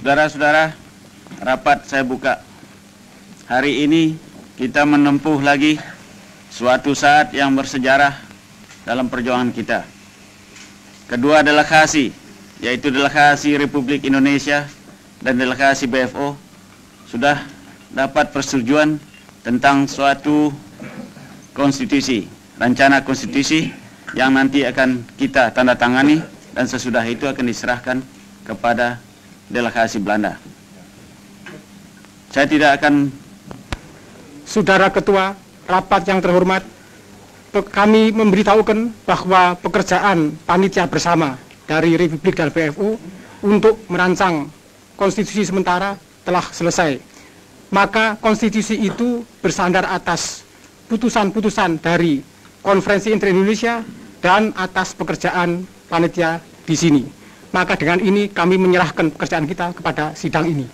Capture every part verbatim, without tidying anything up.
Saudara-saudara, rapat saya buka. Hari ini kita menempuh lagi suatu saat yang bersejarah dalam perjuangan kita. Kedua delegasi, yaitu delegasi Republik Indonesia dan delegasi B F O, sudah dapat persetujuan tentang suatu konstitusi, rencana konstitusi yang nanti akan kita tanda tangani dan sesudah itu akan diserahkan kepada delegasi Belanda. Saya tidak akan... Saudara Ketua, rapat yang terhormat, kami memberitahukan bahwa pekerjaan panitia bersama dari Republik dan B F O untuk merancang konstitusi sementara telah selesai. Maka konstitusi itu bersandar atas putusan-putusan dari Konferensi Inter-Indonesia dan atas pekerjaan panitia di sini. Maka dengan ini kami menyerahkan pekerjaan kita kepada sidang ini.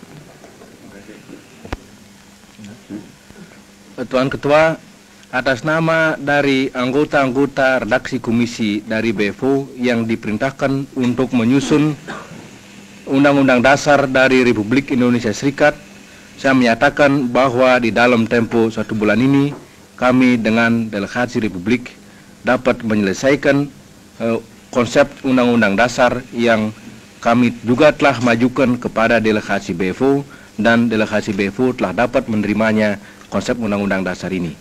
Tuan Ketua, atas nama dari anggota-anggota redaksi komisi dari B F O yang diperintahkan untuk menyusun Undang-Undang Dasar dari Republik Indonesia Serikat, saya menyatakan bahwa di dalam tempo satu bulan ini kami dengan delegasi Republik dapat menyelesaikan uh, konsep Undang-Undang Dasar yang kami juga telah majukan kepada delegasi B F O, dan delegasi B F O telah dapat menerimanya konsep Undang-Undang Dasar ini.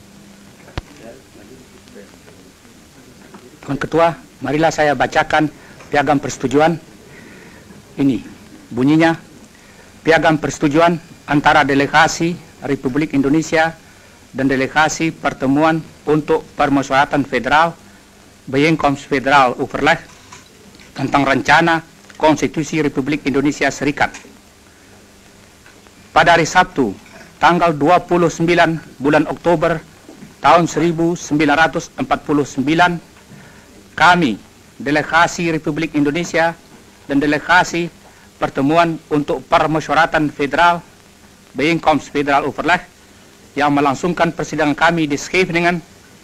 Tuan Ketua, marilah saya bacakan piagam persetujuan. Ini bunyinya: piagam persetujuan antara delegasi Republik Indonesia dan delegasi Pertemuan untuk Permusyawaratan Federal Bijeenkomst Federal Overleg tentang rencana Konstitusi Republik Indonesia Serikat. Pada hari Sabtu, tanggal dua puluh sembilan bulan Oktober tahun seribu sembilan ratus empat puluh sembilan, kami, delegasi Republik Indonesia dan delegasi Pertemuan untuk Permusyawaratan Federal Bijeenkomst Federal Overleg yang melangsungkan persidangan kami di Scheveningen,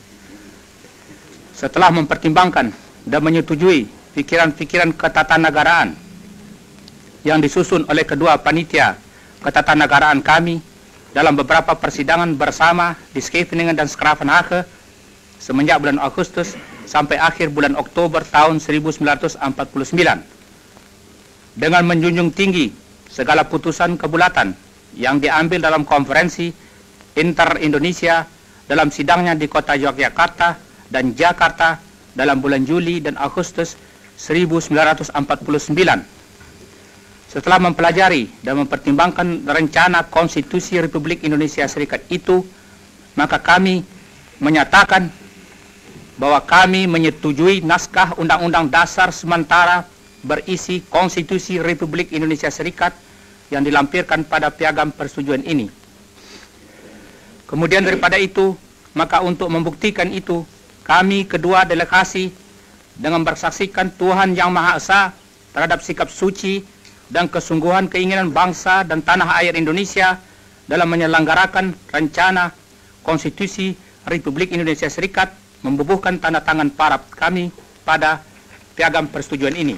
setelah mempertimbangkan dan menyetujui pikiran-pikiran ketatanegaraan yang disusun oleh kedua panitia ketatanegaraan kami dalam beberapa persidangan bersama di Scheveningen dan Schravenhage semenjak bulan Agustus sampai akhir bulan Oktober tahun seribu sembilan ratus empat puluh sembilan, dengan menjunjung tinggi segala putusan kebulatan yang diambil dalam konferensi Inter-Indonesia dalam sidangnya di kota Yogyakarta dan Jakarta dalam bulan Juli dan Agustus seribu sembilan ratus empat puluh sembilan. Setelah mempelajari dan mempertimbangkan rencana Konstitusi Republik Indonesia Serikat itu, maka kami menyatakan bahwa kami menyetujui naskah Undang-Undang Dasar sementara berisi Konstitusi Republik Indonesia Serikat yang dilampirkan pada piagam persetujuan ini. Kemudian daripada itu, maka untuk membuktikan itu, kami kedua delegasi dengan bersaksikan Tuhan Yang Maha Esa terhadap sikap suci dan kesungguhan keinginan bangsa dan tanah air Indonesia dalam menyelenggarakan rencana Konstitusi Republik Indonesia Serikat, membubuhkan tanda tangan para kami pada piagam persetujuan ini.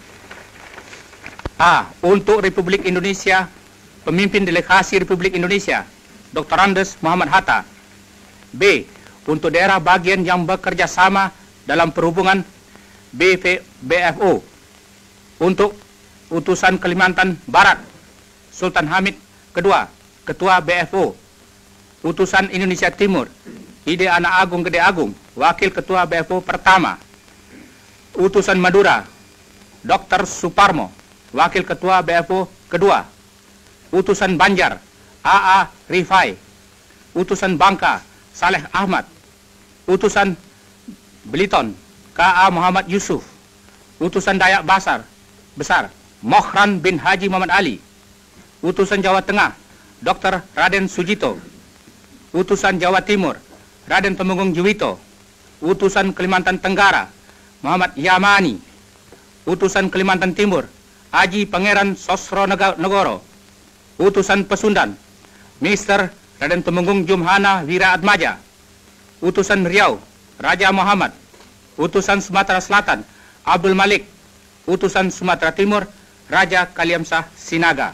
A. Untuk Republik Indonesia, pemimpin delegasi Republik Indonesia Doktor Andes Muhammad Hatta. B. Untuk daerah bagian yang bekerja sama dalam perhubungan B F O, untuk utusan Kalimantan Barat Sultan Hamid kedua, Ketua B F O. Utusan Indonesia Timur Ide Anak Agung Gede Agung, Wakil Ketua B F O pertama. Utusan Madura Doktor Suparmo, Wakil Ketua B F O kedua. Utusan Banjar A A Rifai. Utusan Bangka Saleh Ahmad. Utusan Beliton K A Muhammad Yusuf. Utusan Dayak Basar Besar Mohran bin Haji Muhammad Ali. Utusan Jawa Tengah Doktor Raden Sujito. Utusan Jawa Timur Raden Temenggung Juwito. Utusan Kalimantan Tenggara Muhammad Yamani. Utusan Kalimantan Timur Haji Pangeran Sosro Negoro. Utusan Pesundan Mister Raden Temenggung Jumhana Wiraatmaja. Utusan Riau Raja Muhammad. Utusan Sumatera Selatan Abdul Malik. Utusan Sumatera Timur Raja Kaliamsah Sinaga.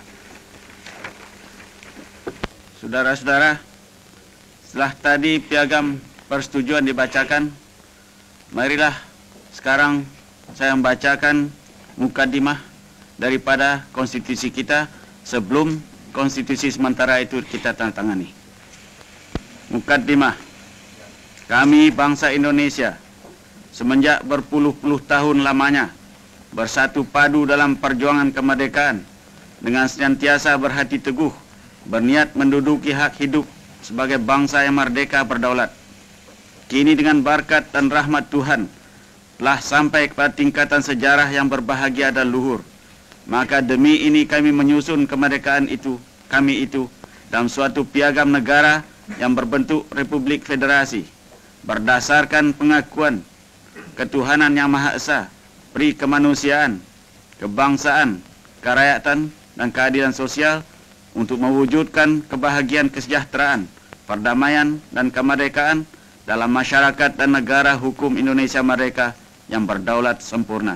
Saudara-saudara, setelah tadi piagam persetujuan dibacakan, marilah sekarang saya membacakan mukadimah daripada konstitusi kita sebelum konstitusi sementara itu kita tandatangani. Mukadimah. Kami bangsa Indonesia semenjak berpuluh-puluh tahun lamanya bersatu padu dalam perjuangan kemerdekaan dengan senantiasa berhati teguh, berniat menduduki hak hidup sebagai bangsa yang merdeka berdaulat. Kini dengan berkat dan rahmat Tuhan telah sampai kepada tingkatan sejarah yang berbahagia dan luhur. Maka demi ini kami menyusun kemerdekaan itu, kami itu, dalam suatu piagam negara yang berbentuk Republik Federasi, berdasarkan pengakuan ketuhanan yang Maha Esa, peri kemanusiaan, kebangsaan, kerakyatan, dan keadilan sosial untuk mewujudkan kebahagiaan kesejahteraan, perdamaian, dan kemerdekaan dalam masyarakat dan negara hukum Indonesia merdeka yang berdaulat sempurna.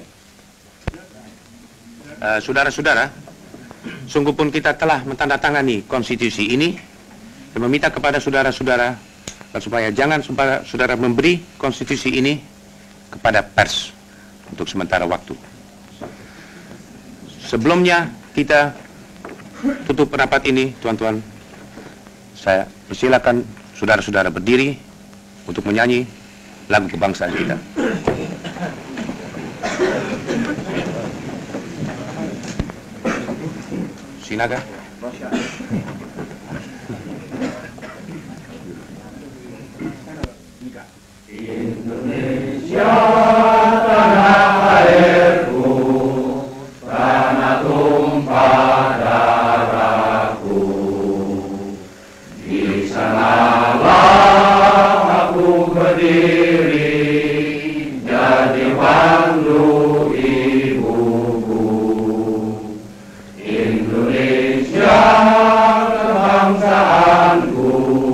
Uh, Saudara-saudara, sungguh pun kita telah mentandatangani konstitusi ini dan meminta kepada saudara-saudara supaya jangan saudara memberi konstitusi ini kepada pers untuk sementara waktu. Sebelumnya kita tutup rapat ini, tuan-tuan, saya persilakan saudara-saudara berdiri untuk menyanyi lagu kebangsaan kita. Sinaga. Indonesia tanah airku, tanah tumpah darahku, di sanalah aku berdiri, jadi pandu ibuku. Indonesia kebangsaanku,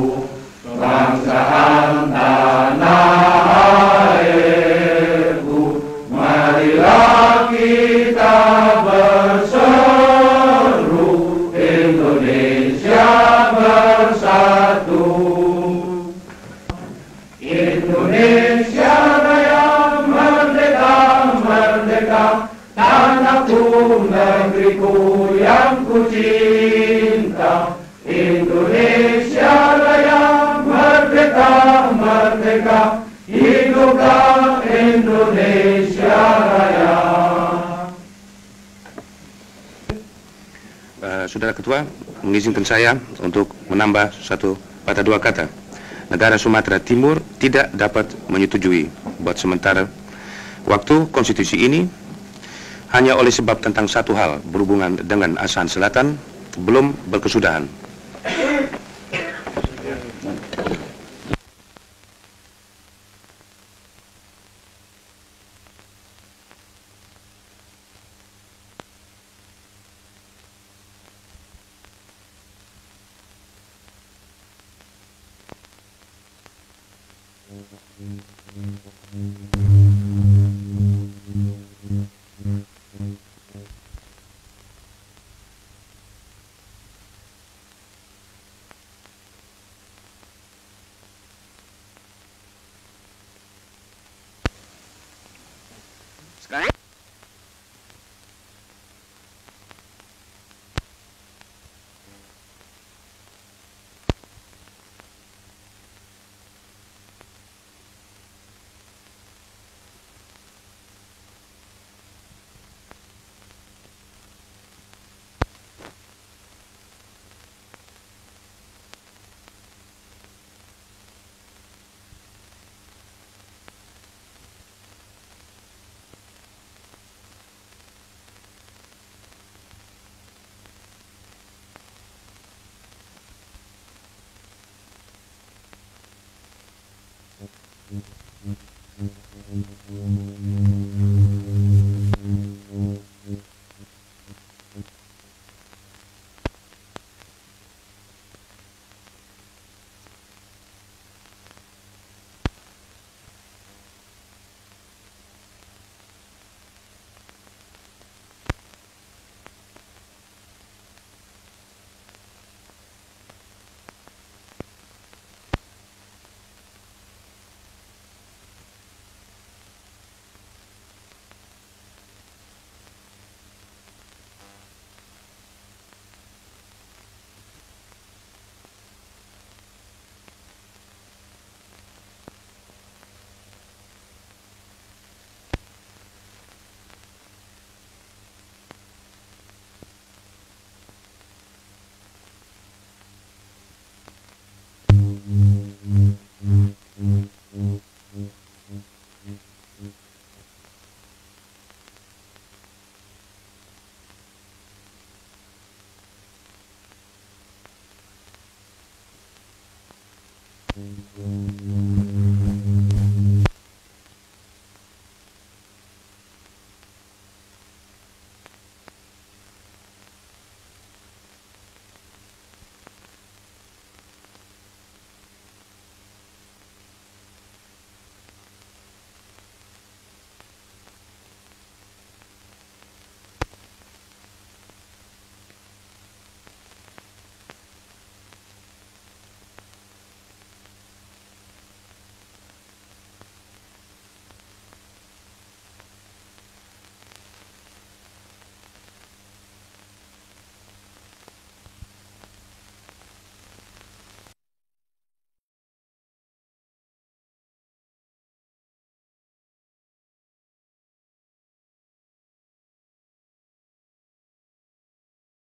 kebangsaan tanah airku, marilah kita berseru, Indonesia bersatu. Indonesia raya merdeka, merdeka, tanahku, negeriku yang ku cinta. Indonesia raya merdeka, merdeka, hiduplah Indonesia raya. Uh, Saudara Ketua, mengizinkan saya untuk menambah satu patah dua kata. Negara Sumatera Timur tidak dapat menyetujui buat sementara waktu konstitusi ini hanya oleh sebab tentang satu hal berhubungan dengan ASEAN Selatan belum berkesudahan. Sekarang